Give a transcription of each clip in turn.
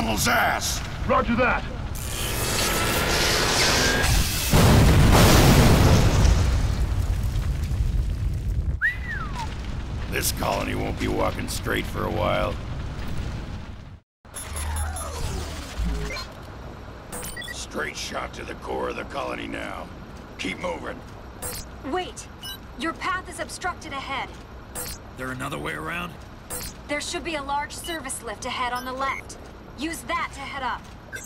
tunnel's ass! Roger that! This colony won't be walking straight for a while. Straight shot to the core of the colony now. Keep moving. Wait! Your path is obstructed ahead. There another way around? There should be a large service lift ahead on the left. Use that to head up.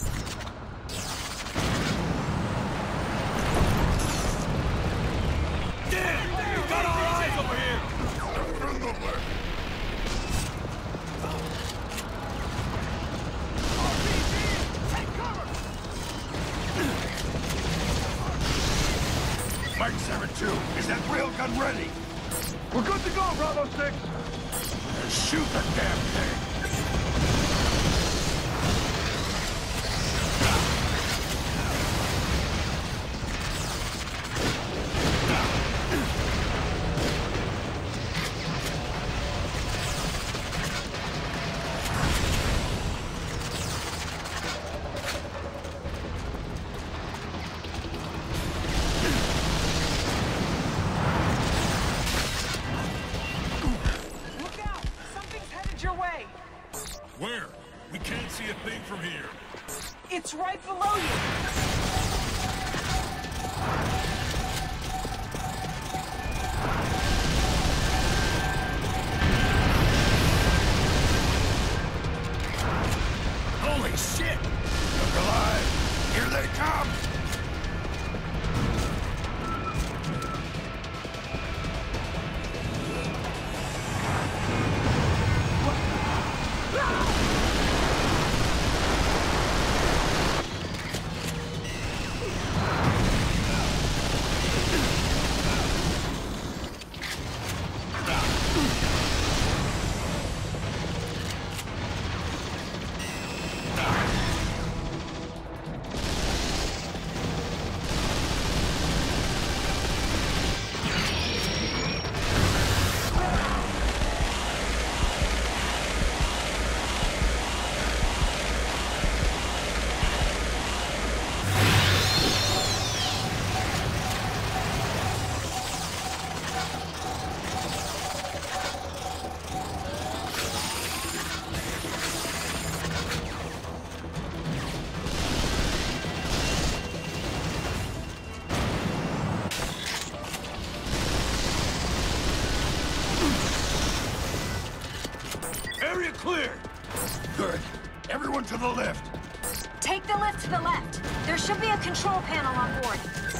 Damn! We got our eyes over here! Mike 7-2, is that railgun ready? We're good to go, Bravo 6! Shoot the damn thing! Where? We can't see a thing from here. It's right below you! Holy shit! Look alive! Here they come! Area clear! Good. Everyone to the lift. Take the lift to the left. There should be a control panel on board.